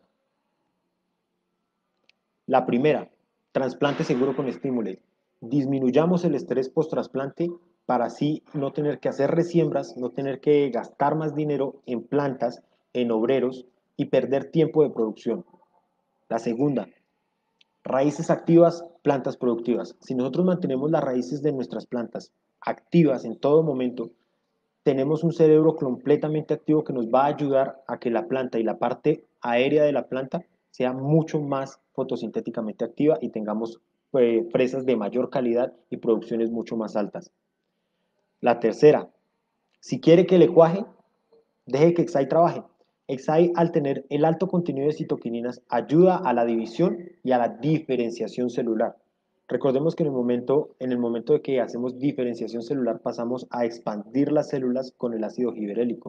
La primera, trasplante seguro con Stimulate. Disminuyamos el estrés post-trasplante para así no tener que hacer resiembras, no tener que gastar más dinero en plantas, en obreros y perder tiempo de producción. La segunda, raíces activas, plantas productivas. Si nosotros mantenemos las raíces de nuestras plantas activas en todo momento, tenemos un cerebro completamente activo que nos va a ayudar a que la planta y la parte aérea de la planta sea mucho más fotosintéticamente activa y tengamos eh, fresas de mayor calidad y producciones mucho más altas. La tercera, si quiere que le cuaje, deje que Exai trabaje. Exai, al tener el alto contenido de citoquininas, ayuda a la división y a la diferenciación celular. Recordemos que en el momento, en el momento de que hacemos diferenciación celular pasamos a expandir las células con el ácido giberélico.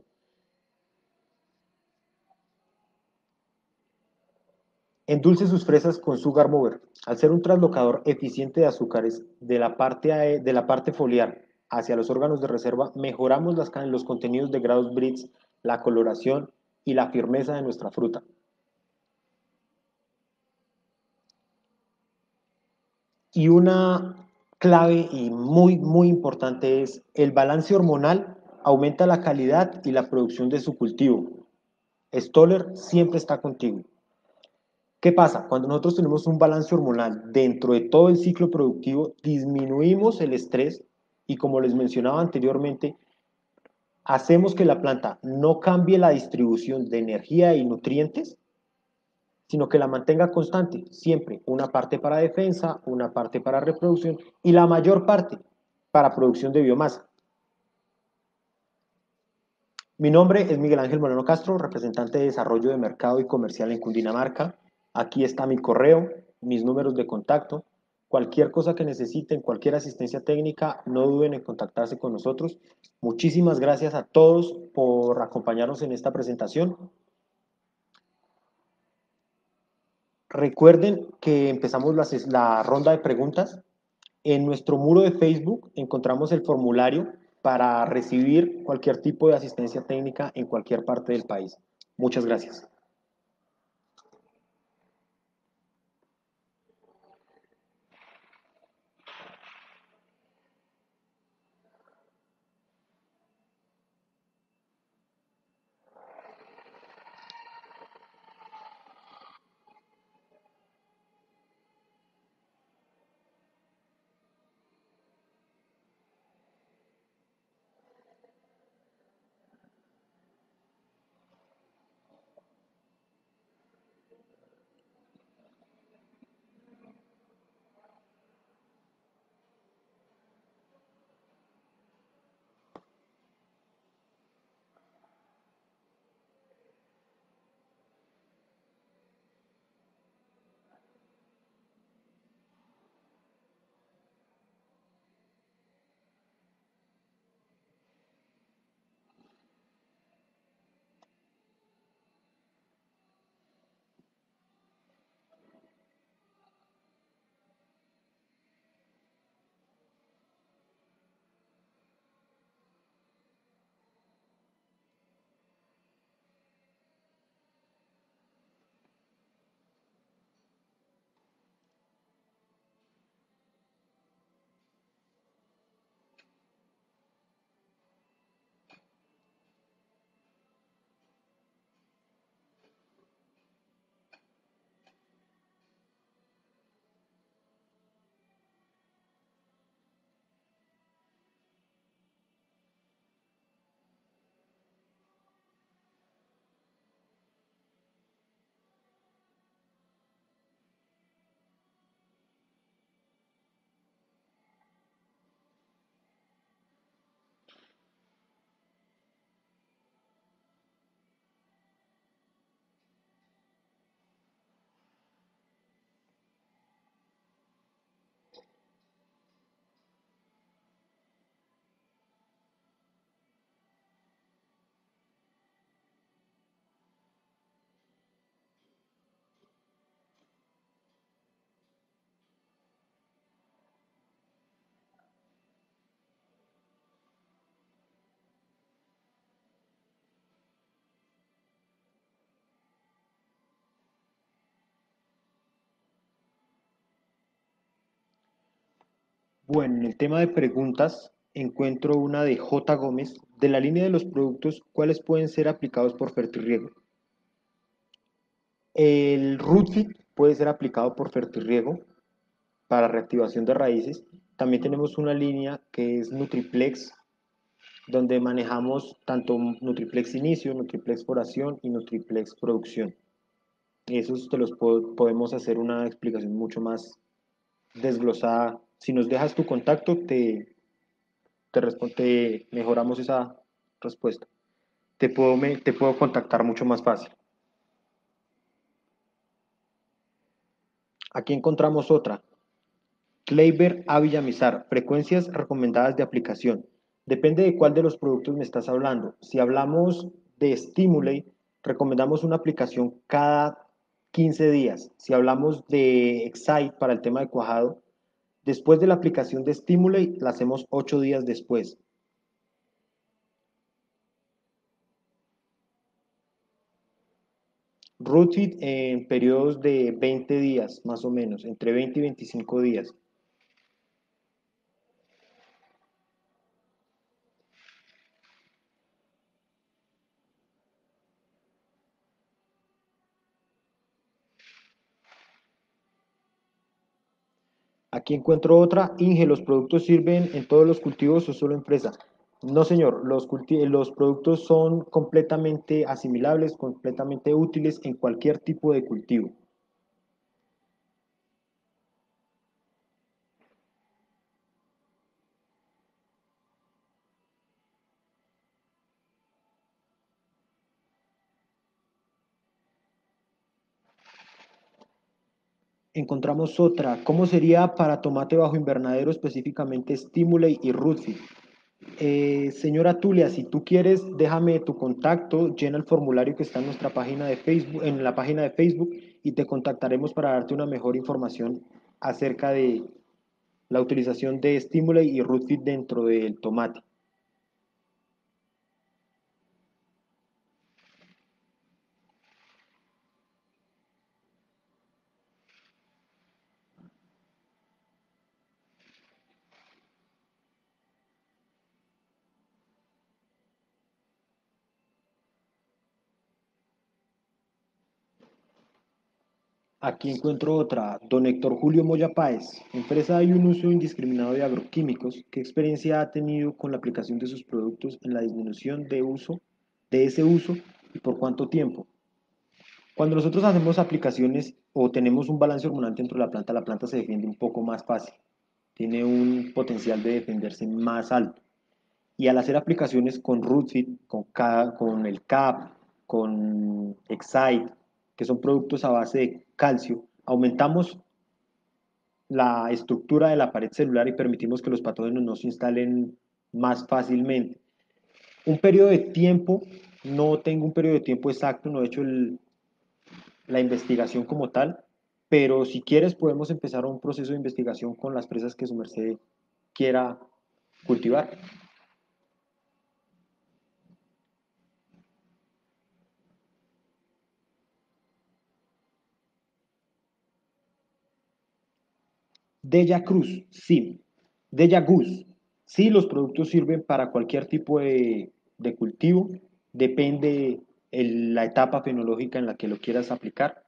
Endulce sus fresas con Sugar Mover. Al ser un translocador eficiente de azúcares de la parte, de la parte foliar hacia los órganos de reserva, mejoramos las, los contenidos de grados Brix, la coloración y la firmeza de nuestra fruta. Y una clave y muy, muy importante es el balance hormonal aumenta la calidad y la producción de su cultivo. Stoller siempre está contigo. ¿Qué pasa? Cuando nosotros tenemos un balance hormonal dentro de todo el ciclo productivo, disminuimos el estrés y, como les mencionaba anteriormente, hacemos que la planta no cambie la distribución de energía y nutrientes, sino que la mantenga constante, siempre una parte para defensa, una parte para reproducción y la mayor parte para producción de biomasa. Mi nombre es Miguel Ángel Moreno Castro, representante de Desarrollo de Mercado y Comercial en Cundinamarca. Aquí está mi correo, mis números de contacto. Cualquier cosa que necesiten, cualquier asistencia técnica, no duden en contactarse con nosotros. Muchísimas gracias a todos por acompañarnos en esta presentación. Recuerden que empezamos la, la ronda de preguntas. En nuestro muro de Facebook encontramos el formulario para recibir cualquier tipo de asistencia técnica en cualquier parte del país. Muchas gracias. Bueno, en el tema de preguntas encuentro una de J. Gómez. De la línea de los productos, ¿cuáles pueden ser aplicados por Fertirriego? El Rootfit puede ser aplicado por Fertirriego para reactivación de raíces. También tenemos una línea que es Nutriplex, donde manejamos tanto Nutriplex Inicio, Nutriplex Floración y Nutriplex Producción. Esos te los po- podemos hacer una explicación mucho más desglosada. Si nos dejas tu contacto, te, te, respo- te mejoramos esa respuesta. Te puedo, me- te puedo contactar mucho más fácil. Aquí encontramos otra. Kleiber A. Villamizar, frecuencias recomendadas de aplicación. Depende de cuál de los productos me estás hablando. Si hablamos de Stimulate, recomendamos una aplicación cada quince días. Si hablamos de Excite para el tema de cuajado, después de la aplicación de Stimulate, la hacemos ocho días después. Rootfit en periodos de veinte días, más o menos, entre veinte y veinticinco días. Aquí encuentro otra. Inge, ¿los productos sirven en todos los cultivos o solo en fresa? No, señor. Los, los productos son completamente asimilables, completamente útiles en cualquier tipo de cultivo. Encontramos otra. ¿Cómo sería para tomate bajo invernadero específicamente Stimulate y Rootfit? Eh, señora Tulia, si tú quieres, déjame tu contacto, llena el formulario que está en nuestra página de Facebook, en la página de Facebook, y te contactaremos para darte una mejor información acerca de la utilización de Stimulate y Rootfit dentro del tomate. Aquí encuentro otra. Don Héctor Julio Moya Páez. Empresa hay un uso indiscriminado de agroquímicos. ¿Qué experiencia ha tenido con la aplicación de sus productos en la disminución de uso, de ese uso y por cuánto tiempo? Cuando nosotros hacemos aplicaciones o tenemos un balance hormonal dentro de la planta, la planta se defiende un poco más fácil. Tiene un potencial de defenderse más alto. Y al hacer aplicaciones con Rootfit, con, con el C A P, con Excite, que son productos a base de calcio, aumentamos la estructura de la pared celular y permitimos que los patógenos no se instalen más fácilmente. Un periodo de tiempo, no tengo un periodo de tiempo exacto, no he hecho el, la investigación como tal, pero si quieres podemos empezar un proceso de investigación con las presas que su merced quiera cultivar. Della Cruz, sí. Della Gus, sí, los productos sirven para cualquier tipo de, de cultivo, depende el, la etapa fenológica en la que lo quieras aplicar.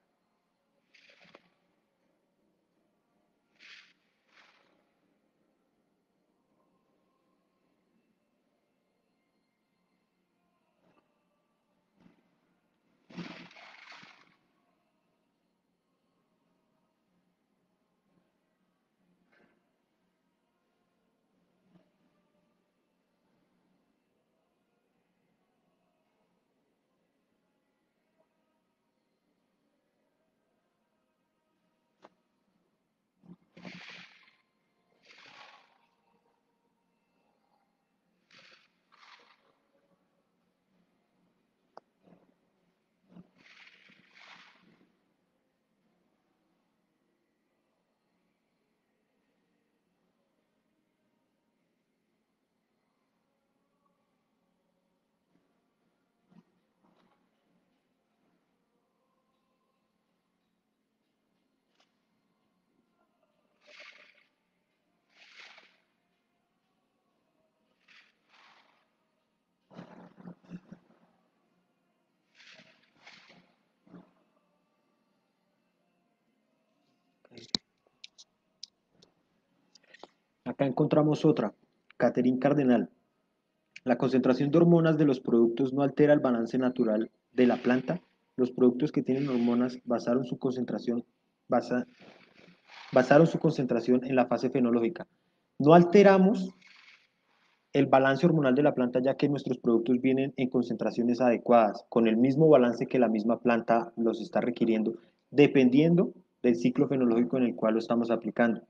Acá encontramos otra, Catherine Cardenal. La concentración de hormonas de los productos no altera el balance natural de la planta. Los productos que tienen hormonas basaron su concentración, basa, basaron su concentración en la fase fenológica. No alteramos el balance hormonal de la planta ya que nuestros productos vienen en concentraciones adecuadas, con el mismo balance que la misma planta los está requiriendo, dependiendo del ciclo fenológico en el cual lo estamos aplicando.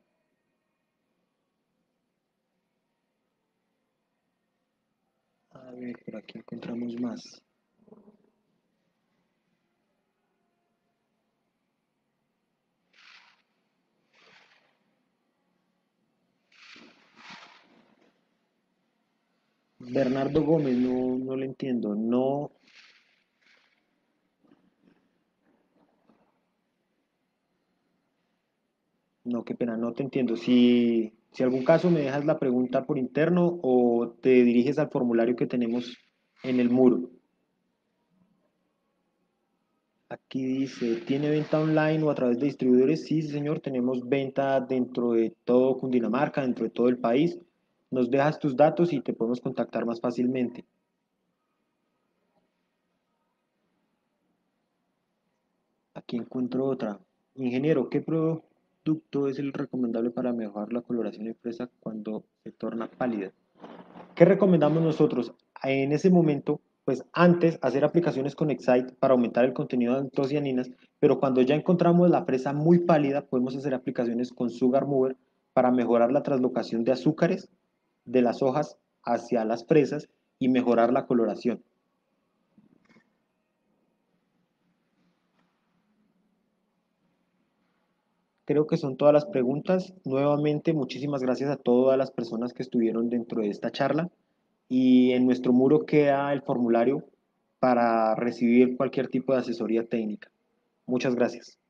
A ver, por aquí encontramos más. Bernardo Gómez, no, no le entiendo. No, no, qué pena, no te entiendo. Si, si algún caso me dejas la pregunta por interno o te diriges al formulario que tenemos en el muro. Aquí dice, ¿tiene venta online o a través de distribuidores? Sí, sí, señor, tenemos venta dentro de todo Cundinamarca, dentro de todo el país. Nos dejas tus datos y te podemos contactar más fácilmente. Aquí encuentro otra. Ingeniero, ¿qué producto es el recomendable para mejorar la coloración de fresa cuando se torna pálida? ¿Qué recomendamos nosotros? En ese momento, pues antes hacer aplicaciones con Excite para aumentar el contenido de antocianinas, pero cuando ya encontramos la fresa muy pálida, podemos hacer aplicaciones con Sugar Mover para mejorar la translocación de azúcares de las hojas hacia las fresas y mejorar la coloración. Creo que son todas las preguntas. Nuevamente, muchísimas gracias a todas las personas que estuvieron dentro de esta charla. Y en nuestro muro queda el formulario para recibir cualquier tipo de asesoría técnica. Muchas gracias.